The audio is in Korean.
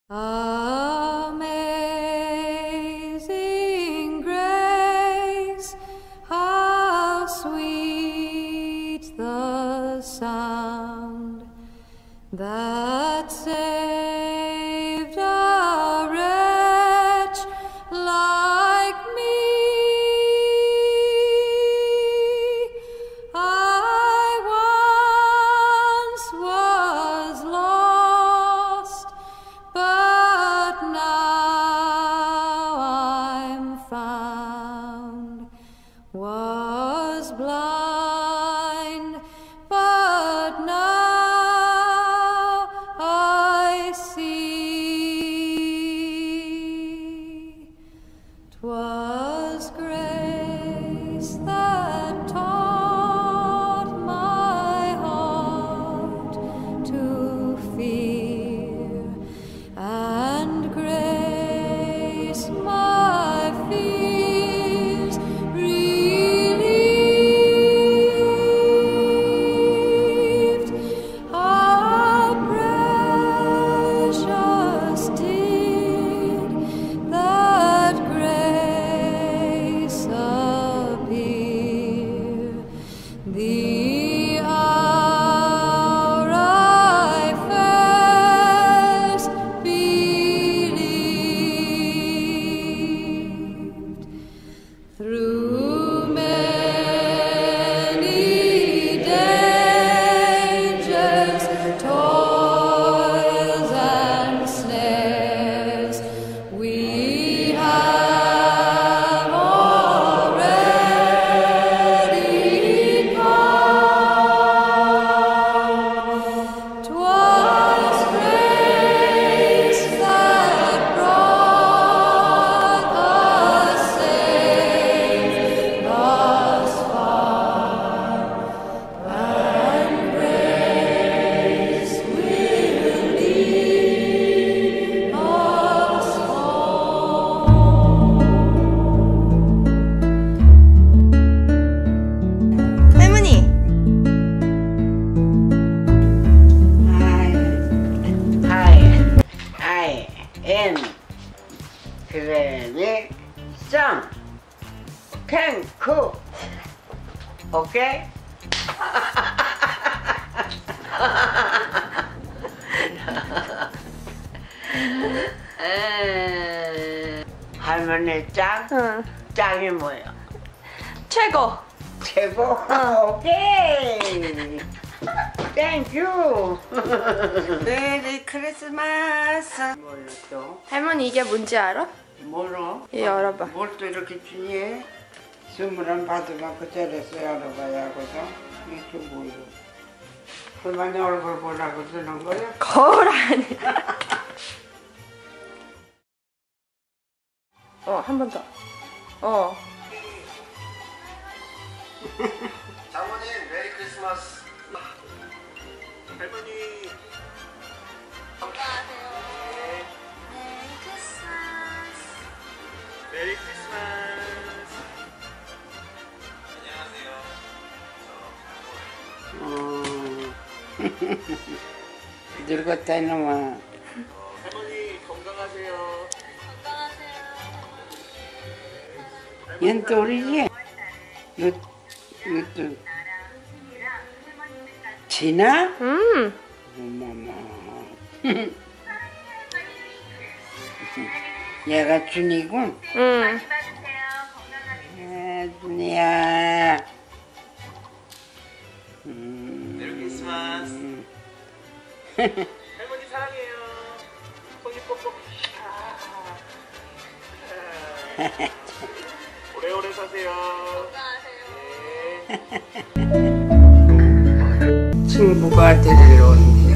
Amazing grace, how sweet the sound that saved a wretch like me. I once was lost, but now I'm found, was blind, but now I see. 'Twas grace that taught my heart to fear, and grace my fears relieved. How precious did that grace appear, the hour I first believed. Through many dangers, toils and snares, we have already come. 'Twas grace that brought us safe thus far, and grace will lead us home. 할머니. I am Granny Son. Can cook. Okay? 할머니 짱? 응. 짱이 뭐야? 최고. 최고? 오케이. 땡큐. 메리 크리스마스. 뭘로 또? 할머니 이게 뭔지 알아? 뭐로? 얘 열어봐. 뭘 또 이렇게 주니? 선물은 받으면 그 자리에서 열어봐야 하거든. 이게 뭐야? 그만 얼굴 보라고 주는 거야? 거울 아니야. 한 번 더. 장모님 메리 크리스마스. 할머니 건강하세요. 메리 크리스마스. 메리 크리스마스. 안녕하세요. 늙었다 이놈아. 할머니 건강하세요. 건강하세요. 얘는 또 우리지? 이것도 진아? 어머머. 얘가 준이군? 준이야. 메리 크리스마스. 할머니 사랑해요. 손이 꼭꼭. 오래오래 사세요. 건강하세요. 친구가 데리러 온